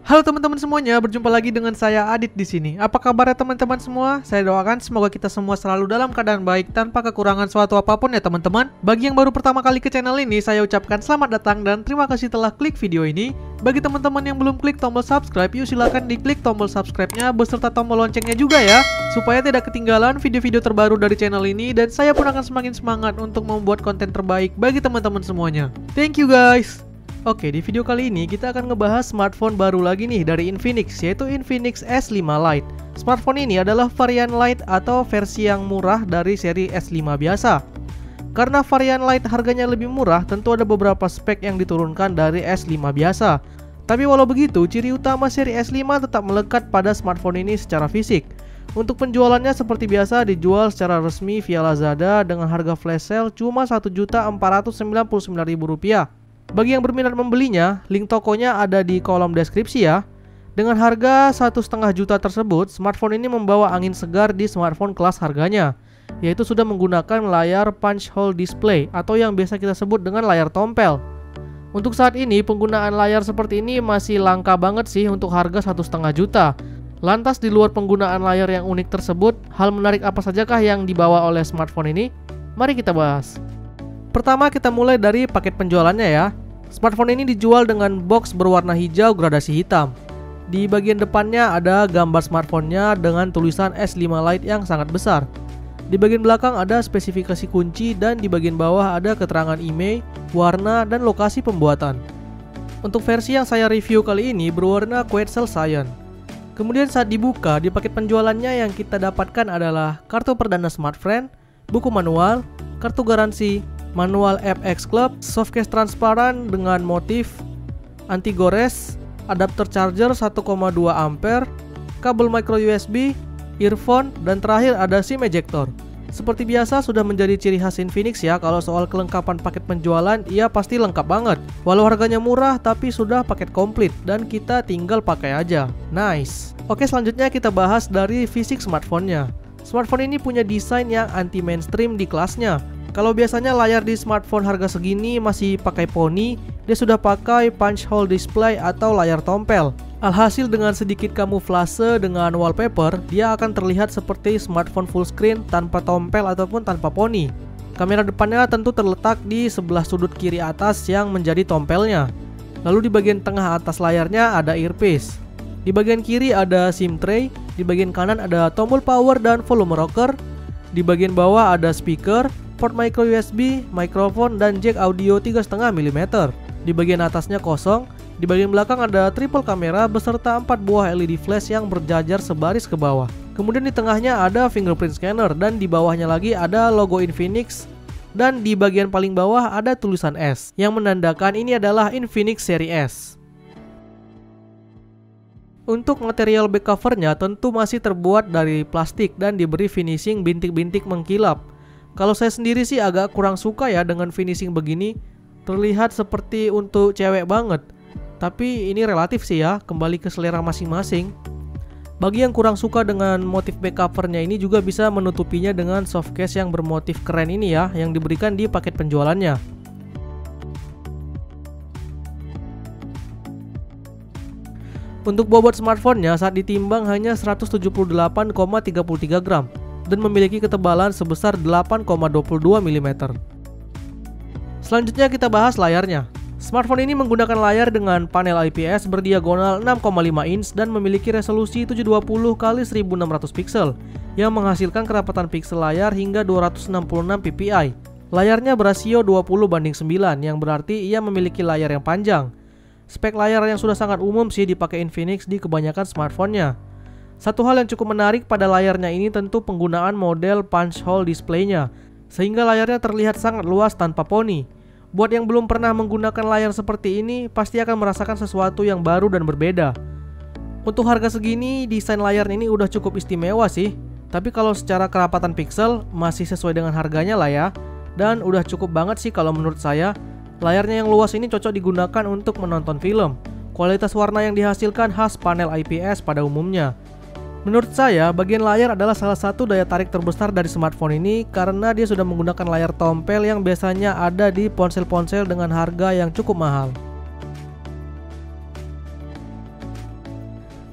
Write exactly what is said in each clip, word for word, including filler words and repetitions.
Halo teman-teman semuanya, berjumpa lagi dengan saya Adit di sini. Apa kabarnya teman-teman semua? Saya doakan semoga kita semua selalu dalam keadaan baik tanpa kekurangan suatu apapun ya teman-teman. Bagi yang baru pertama kali ke channel ini, saya ucapkan selamat datang dan terima kasih telah klik video ini. Bagi teman-teman yang belum klik tombol subscribe, yuk silakan diklik tombol subscribe-nya beserta tombol loncengnya juga ya, supaya tidak ketinggalan video-video terbaru dari channel ini dan saya pun akan semakin semangat untuk membuat konten terbaik bagi teman-teman semuanya. Thank you guys. Oke, di video kali ini kita akan ngebahas smartphone baru lagi nih dari Infinix, yaitu Infinix S lima Lite. Smartphone ini adalah varian Lite atau versi yang murah dari seri S lima biasa. Karena varian Lite harganya lebih murah, tentu ada beberapa spek yang diturunkan dari S lima biasa. Tapi walau begitu, ciri utama seri S lima tetap melekat pada smartphone ini secara fisik. Untuk penjualannya seperti biasa dijual secara resmi via Lazada dengan harga flash sale cuma satu juta empat ratus sembilan puluh sembilan ribu rupiah. Bagi yang berminat membelinya, link tokonya ada di kolom deskripsi ya. Dengan harga satu setengah juta tersebut, smartphone ini membawa angin segar di smartphone kelas harganya, yaitu sudah menggunakan layar punch hole display atau yang biasa kita sebut dengan layar tompel. Untuk saat ini, penggunaan layar seperti ini masih langka banget sih untuk harga satu setengah juta. Lantas di luar penggunaan layar yang unik tersebut, hal menarik apa sajakah yang dibawa oleh smartphone ini? Mari kita bahas. Pertama kita mulai dari paket penjualannya ya. Smartphone ini dijual dengan box berwarna hijau gradasi hitam. Di bagian depannya ada gambar smartphone-nya dengan tulisan S lima Lite yang sangat besar. Di bagian belakang ada spesifikasi kunci dan di bagian bawah ada keterangan email, warna, dan lokasi pembuatan. Untuk versi yang saya review kali ini berwarna Quetzal Cyan. Kemudian saat dibuka, di paket penjualannya yang kita dapatkan adalah kartu perdana smartphone, buku manual, kartu garansi, manual F X Club, softcase transparan dengan motif anti gores, adapter charger satu koma dua ampere, kabel micro U S B, earphone, dan terakhir ada SIM ejector. Seperti biasa sudah menjadi ciri khas Infinix ya, kalau soal kelengkapan paket penjualan ia pasti lengkap banget. Walau harganya murah tapi sudah paket komplit dan kita tinggal pakai aja. Nice. Oke, selanjutnya kita bahas dari fisik smartphone-nya. Smartphone ini punya desain yang anti mainstream di kelasnya. Kalau biasanya layar di smartphone harga segini masih pakai poni, dia sudah pakai punch hole display atau layar tompel. Alhasil dengan sedikit kamuflase dengan wallpaper, dia akan terlihat seperti smartphone full screen tanpa tompel ataupun tanpa poni. Kamera depannya tentu terletak di sebelah sudut kiri atas yang menjadi tompelnya. Lalu di bagian tengah atas layarnya ada earpiece. Di bagian kiri ada SIM tray, di bagian kanan ada tombol power dan volume rocker. Di bagian bawah ada speaker, port micro U S B, mikrofon, dan jack audio tiga koma lima milimeter. Di bagian atasnya kosong. Di bagian belakang ada triple kamera beserta empat buah L E D flash yang berjajar sebaris ke bawah. Kemudian di tengahnya ada fingerprint scanner dan di bawahnya lagi ada logo Infinix. Dan di bagian paling bawah ada tulisan S yang menandakan ini adalah Infinix seri S. Untuk material back covernya tentu masih terbuat dari plastik dan diberi finishing bintik-bintik mengkilap. Kalau saya sendiri sih agak kurang suka ya dengan finishing begini. Terlihat seperti untuk cewek banget. Tapi ini relatif sih ya, kembali ke selera masing-masing. Bagi yang kurang suka dengan motif back covernya ini juga bisa menutupinya dengan softcase yang bermotif keren ini ya, yang diberikan di paket penjualannya. Untuk bobot smartphone-nya saat ditimbang hanya seratus tujuh puluh delapan koma tiga tiga gram dan memiliki ketebalan sebesar delapan koma dua dua milimeter. Selanjutnya kita bahas layarnya. Smartphone ini menggunakan layar dengan panel I P S berdiagonal enam koma lima inch dan memiliki resolusi tujuh ratus dua puluh kali seribu enam ratus piksel yang menghasilkan kerapatan piksel layar hingga dua ratus enam puluh enam p p i. Layarnya berasio dua puluh banding sembilan yang berarti ia memiliki layar yang panjang. Spek layar yang sudah sangat umum sih dipakai Infinix di kebanyakan smartphone-nya. Satu hal yang cukup menarik pada layarnya ini tentu penggunaan model punch hole display-nya, sehingga layarnya terlihat sangat luas tanpa poni. Buat yang belum pernah menggunakan layar seperti ini, pasti akan merasakan sesuatu yang baru dan berbeda. Untuk harga segini, desain layar ini udah cukup istimewa sih. Tapi kalau secara kerapatan piksel, masih sesuai dengan harganya lah ya. Dan udah cukup banget sih kalau menurut saya. Layarnya yang luas ini cocok digunakan untuk menonton film. Kualitas warna yang dihasilkan khas panel I P S pada umumnya. Menurut saya, bagian layar adalah salah satu daya tarik terbesar dari smartphone ini karena dia sudah menggunakan layar tompel yang biasanya ada di ponsel-ponsel dengan harga yang cukup mahal.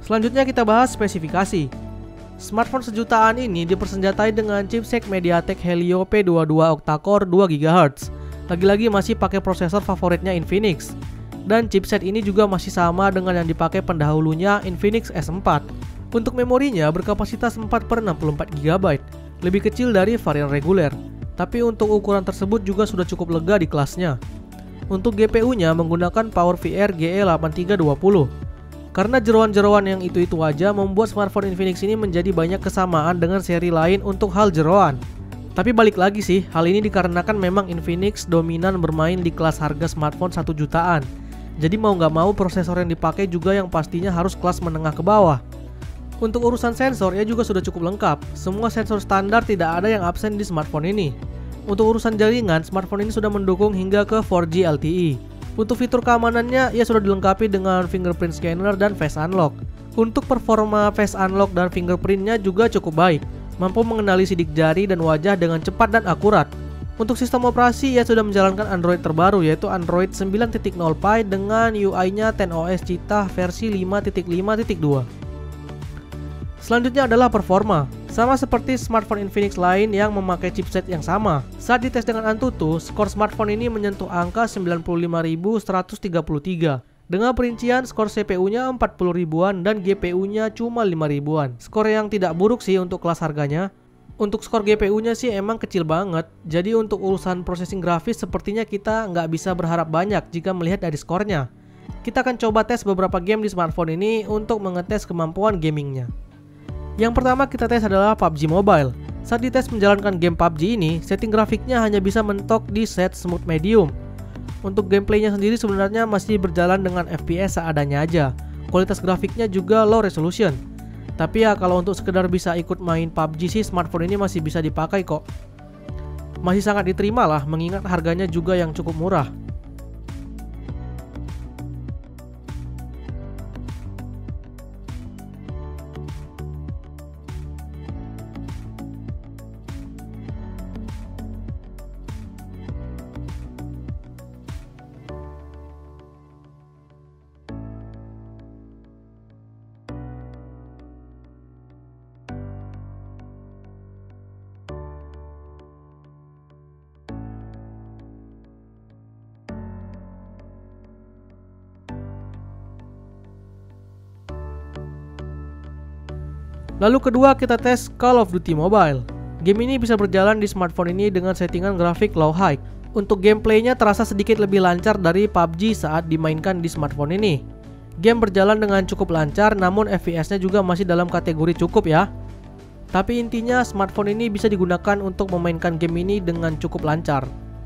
Selanjutnya kita bahas spesifikasi. Smartphone sejutaan ini dipersenjatai dengan chipset MediaTek Helio P dua puluh dua octa-core dua gigahertz. Lagi-lagi masih pakai prosesor favoritnya Infinix. Dan chipset ini juga masih sama dengan yang dipakai pendahulunya Infinix S empat. Untuk memorinya berkapasitas empat per enam puluh empat giga byte, lebih kecil dari varian reguler. Tapi untuk ukuran tersebut juga sudah cukup lega di kelasnya. Untuk G P U-nya menggunakan PowerVR G E delapan tiga dua nol. Karena jeroan-jeroan yang itu-itu aja membuat smartphone Infinix ini menjadi banyak kesamaan dengan seri lain untuk hal jeroan. Tapi balik lagi sih, hal ini dikarenakan memang Infinix dominan bermain di kelas harga smartphone satu jutaan. Jadi mau nggak mau prosesor yang dipakai juga yang pastinya harus kelas menengah ke bawah. Untuk urusan sensor ya juga sudah cukup lengkap. Semua sensor standar tidak ada yang absen di smartphone ini. Untuk urusan jaringan, smartphone ini sudah mendukung hingga ke empat G L T E. Untuk fitur keamanannya, ia sudah dilengkapi dengan fingerprint scanner dan face unlock. Untuk performa face unlock dan fingerprintnya juga cukup baik, mampu mengenali sidik jari dan wajah dengan cepat dan akurat. Untuk sistem operasi, ia sudah menjalankan Android terbaru yaitu Android sembilan titik nol Pie dengan U I-nya XenOS Cheetah versi lima titik lima titik dua. Selanjutnya adalah performa. Sama seperti smartphone Infinix lain yang memakai chipset yang sama. Saat dites dengan Antutu, skor smartphone ini menyentuh angka sembilan puluh lima ribu seratus tiga puluh tiga. Dengan perincian skor C P U-nya empat puluh ribuan dan G P U-nya cuma lima ribuan. Skor yang tidak buruk sih untuk kelas harganya. Untuk skor G P U-nya sih emang kecil banget. Jadi untuk urusan processing grafis sepertinya kita nggak bisa berharap banyak jika melihat dari skornya. Kita akan coba tes beberapa game di smartphone ini untuk mengetes kemampuan gamingnya. Yang pertama kita tes adalah P U B G Mobile. Saat dites menjalankan game P U B G ini, setting grafiknya hanya bisa mentok di set smooth medium. Untuk gameplaynya sendiri sebenarnya masih berjalan dengan F P S seadanya aja. Kualitas grafiknya juga low resolution. Tapi ya kalau untuk sekedar bisa ikut main P U B G sih smartphone ini masih bisa dipakai kok. Masih sangat diterima lah mengingat harganya juga yang cukup murah. Lalu kedua kita tes Call of Duty Mobile. Game ini bisa berjalan di smartphone ini dengan settingan grafik low high. Untuk gameplaynya terasa sedikit lebih lancar dari P U B G saat dimainkan di smartphone ini. Game berjalan dengan cukup lancar namun F P S-nya juga masih dalam kategori cukup ya. Tapi intinya smartphone ini bisa digunakan untuk memainkan game ini dengan cukup lancar.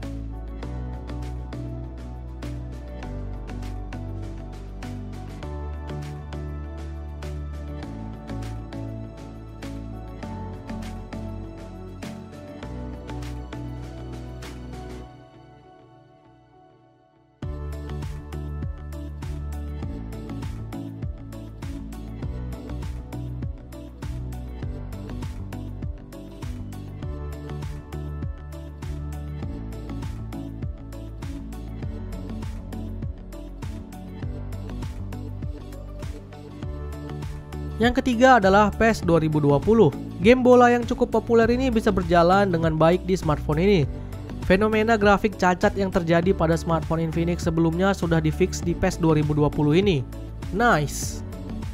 Yang ketiga adalah PES dua ribu dua puluh. Game bola yang cukup populer ini bisa berjalan dengan baik di smartphone ini. Fenomena grafik cacat yang terjadi pada smartphone Infinix sebelumnya sudah difix di PES dua ribu dua puluh ini. Nice.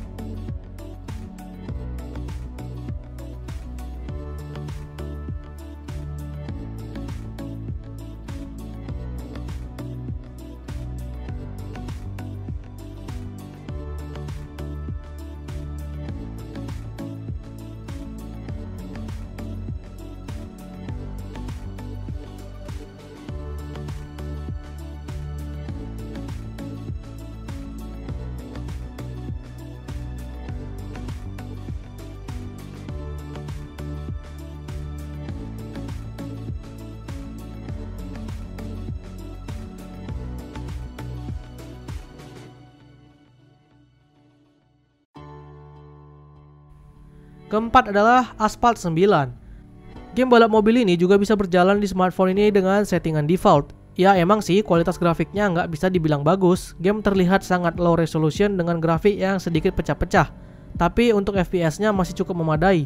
Keempat adalah Asphalt sembilan. Game balap mobil ini juga bisa berjalan di smartphone ini dengan settingan default. Ya emang sih kualitas grafiknya nggak bisa dibilang bagus. Game terlihat sangat low resolution dengan grafik yang sedikit pecah-pecah. tapi untuk F P S-nya masih cukup memadai.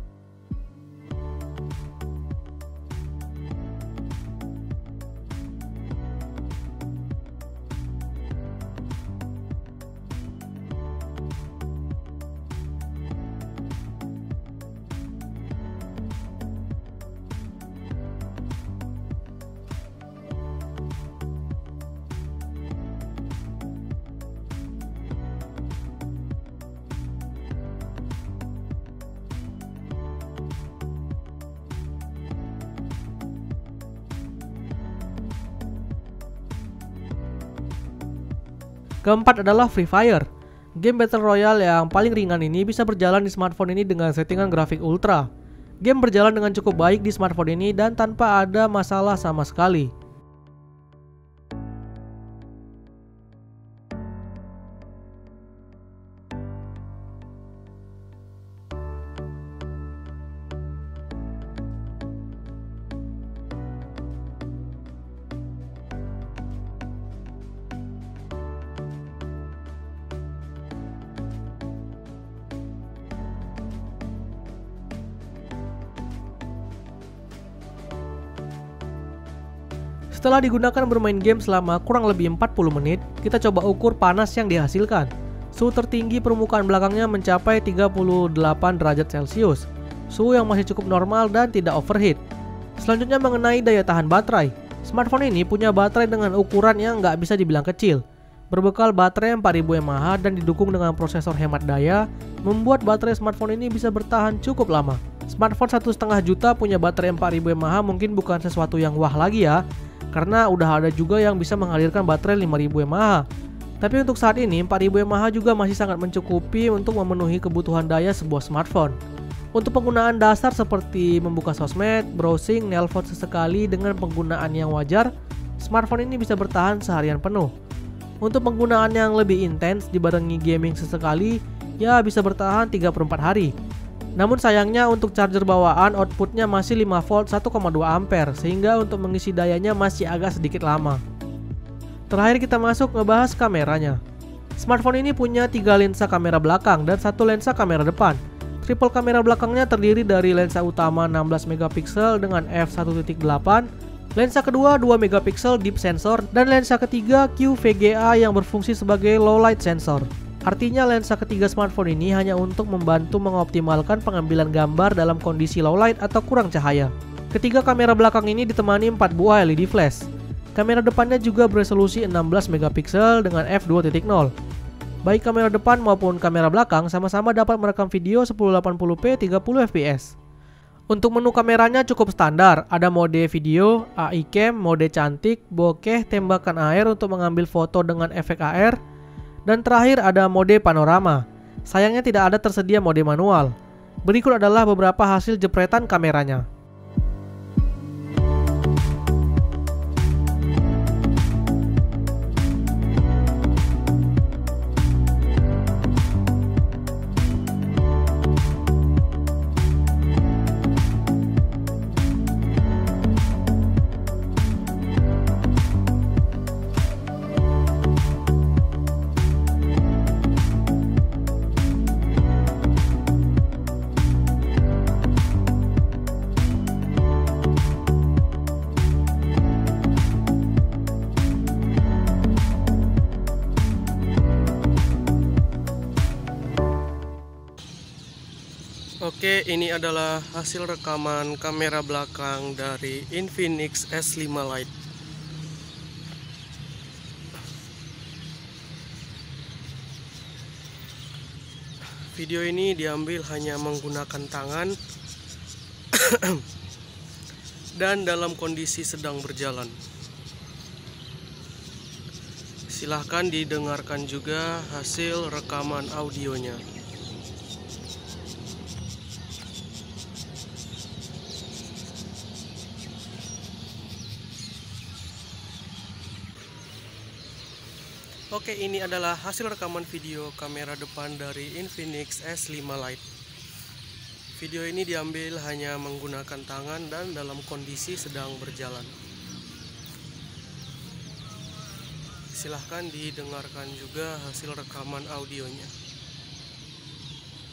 Keempat adalah Free Fire. Game Battle Royale yang paling ringan ini bisa berjalan di smartphone ini dengan settingan grafik ultra. Game berjalan dengan cukup baik di smartphone ini dan tanpa ada masalah sama sekali. Setelah digunakan bermain game selama kurang lebih empat puluh menit, kita coba ukur panas yang dihasilkan. Suhu tertinggi permukaan belakangnya mencapai tiga puluh delapan derajat Celcius, suhu yang masih cukup normal dan tidak overheat. Selanjutnya mengenai daya tahan baterai. Smartphone ini punya baterai dengan ukuran yang nggak bisa dibilang kecil. Berbekal baterai empat ribu mAh dan didukung dengan prosesor hemat daya, membuat baterai smartphone ini bisa bertahan cukup lama. Smartphone satu koma lima juta punya baterai empat ribu mAh mungkin bukan sesuatu yang wah lagi ya, karena udah ada juga yang bisa mengalirkan baterai lima ribu mAh. Tapi untuk saat ini empat ribu mAh juga masih sangat mencukupi untuk memenuhi kebutuhan daya sebuah smartphone. Untuk penggunaan dasar seperti membuka sosmed, browsing, nelpon sesekali dengan penggunaan yang wajar, smartphone ini bisa bertahan seharian penuh. Untuk penggunaan yang lebih intens dibarengi gaming sesekali, ya bisa bertahan tiga per empat hari. Namun sayangnya untuk charger bawaan outputnya masih lima volt satu koma dua ampere, sehingga untuk mengisi dayanya masih agak sedikit lama. Terakhir kita masuk ngebahas kameranya. Smartphone ini punya tiga lensa kamera belakang dan satu lensa kamera depan. Triple kamera belakangnya terdiri dari lensa utama enam belas megapiksel dengan f satu titik delapan, lensa kedua dua megapiksel deep sensor, dan lensa ketiga Q V G A yang berfungsi sebagai low light sensor. Artinya lensa ketiga smartphone ini hanya untuk membantu mengoptimalkan pengambilan gambar dalam kondisi low light atau kurang cahaya. Ketiga kamera belakang ini ditemani empat buah L E D flash. Kamera depannya juga beresolusi enam belas megapiksel dengan f dua titik nol. Baik kamera depan maupun kamera belakang sama-sama dapat merekam video sepuluh delapan puluh p tiga puluh f p s. Untuk menu kameranya cukup standar, ada mode video, A I cam, mode cantik, bokeh, tembakan air untuk mengambil foto dengan efek A R, dan terakhir ada mode panorama. Sayangnya tidak ada tersedia mode manual. Berikut adalah beberapa hasil jepretan kameranya. Oke, ini adalah hasil rekaman kamera belakang dari Infinix S lima Lite. Video ini diambil hanya menggunakan tangan dan dalam kondisi sedang berjalan. Silahkan didengarkan juga hasil rekaman audionya. Oke, ini adalah hasil rekaman video kamera depan dari Infinix S lima Lite. Video ini diambil hanya menggunakan tangan dan dalam kondisi sedang berjalan. Silahkan didengarkan juga hasil rekaman audionya.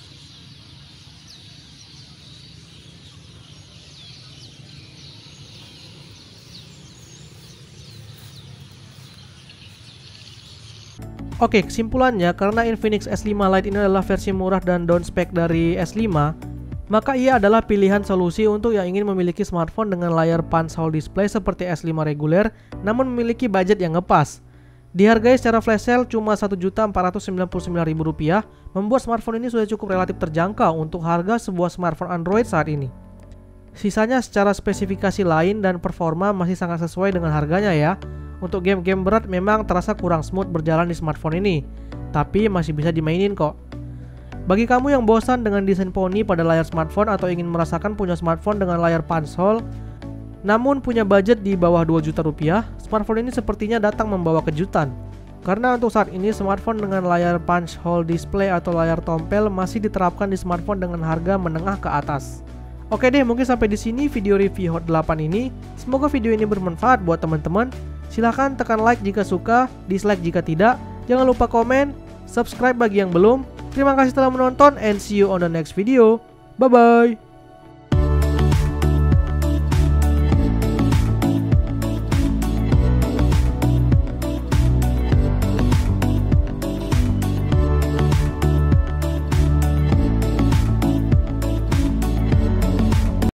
Oke, kesimpulannya karena Infinix S lima Lite ini adalah versi murah dan down spec dari S lima, maka ia adalah pilihan solusi untuk yang ingin memiliki smartphone dengan layar punch hole display seperti S lima reguler, namun memiliki budget yang ngepas. Dihargai secara flash sale cuma satu juta empat ratus sembilan puluh sembilan ribu rupiah, membuat smartphone ini sudah cukup relatif terjangkau untuk harga sebuah smartphone Android saat ini. Sisanya secara spesifikasi lain dan performa masih sangat sesuai dengan harganya ya. Untuk game-game berat memang terasa kurang smooth berjalan di smartphone ini, tapi masih bisa dimainin kok. Bagi kamu yang bosan dengan desain poni pada layar smartphone atau ingin merasakan punya smartphone dengan layar punch hole, namun punya budget di bawah dua juta rupiah, smartphone ini sepertinya datang membawa kejutan. Karena untuk saat ini smartphone dengan layar punch hole display atau layar tompel masih diterapkan di smartphone dengan harga menengah ke atas. Oke deh, mungkin sampai di sini video review Hot delapan ini. Semoga video ini bermanfaat buat teman-teman. Silahkan tekan like jika suka, dislike jika tidak. Jangan lupa komen, subscribe bagi yang belum. Terima kasih telah menonton and see you on the next video. Bye bye.